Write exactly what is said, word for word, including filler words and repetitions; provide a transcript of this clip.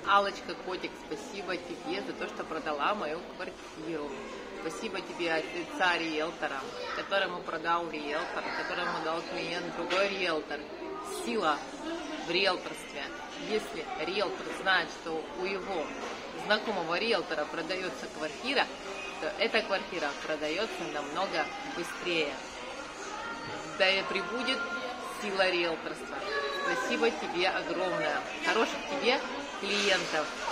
Аллочка, котик, спасибо тебе за то, что продала мою квартиру. Спасибо тебе от лица риэлтора, которому продал риэлтор, которому дал клиент другой риэлтор. Сила в риэлторстве. Если риэлтор знает, что у его знакомого риэлтора продается квартира, то эта квартира продается намного быстрее. Да и прибудет сила риэлторства. Спасибо тебе огромное. Хороших тебе клиентов.